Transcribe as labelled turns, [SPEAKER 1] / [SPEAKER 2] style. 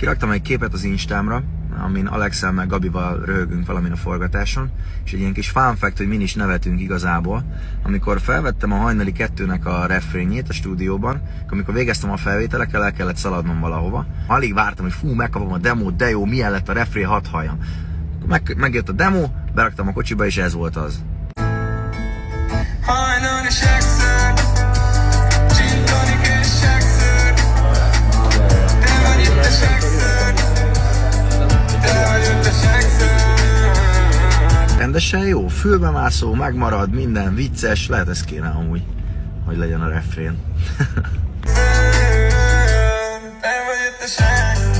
[SPEAKER 1] Kiraktam egy képet az Instámra, amin Alexel meg Gabival röhögünk valamin a forgatáson, és egy ilyen kis fun fact, hogy min is nevetünk igazából. Amikor felvettem a Hajnali 2-nek a refrényét a stúdióban, amikor végeztem a felvételekkel, el kellett szaladnom valahova. Alig vártam, hogy fú, megkapom a demót, de jó, milyen lett a refrén, hadd halljam. Megjött a demo, beraktam a kocsiba, és ez volt az. Rendesen jó, fülbemászó, megmarad, minden vicces, lehet ez kéne amúgy, hogy legyen a refrén.